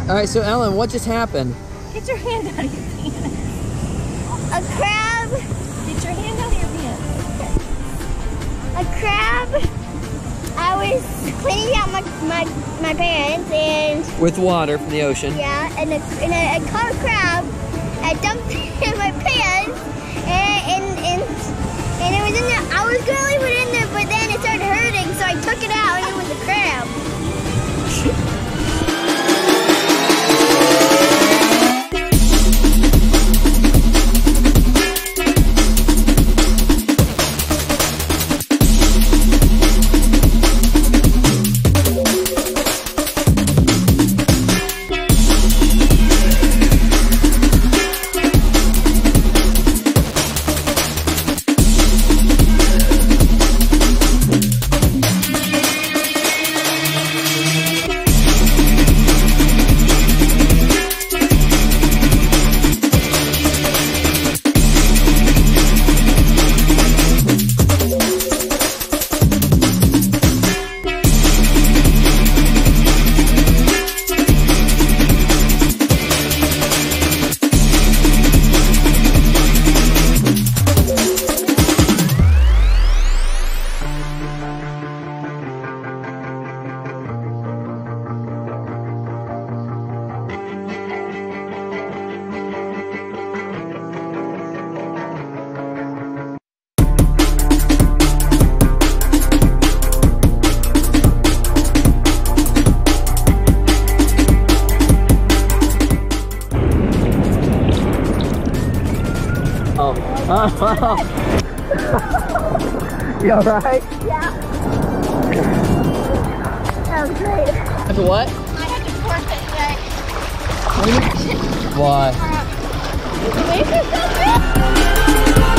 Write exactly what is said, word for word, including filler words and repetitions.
All right, so Ellen, what just happened? Get your hand out of your pants. A crab. Get your hand out of your pants. A crab. I was cleaning out my, my, my pants and... With water from the ocean. Yeah, and, a, and a, I caught a crab. I dumped it in my pants. And, and, and, and it was in there. I was going to leave it in there, but then it started hurting. So I took it out and it was a crab. Oh. You alright? Yeah. That was great. That's a what? I had to forfeit that. Why? Uh,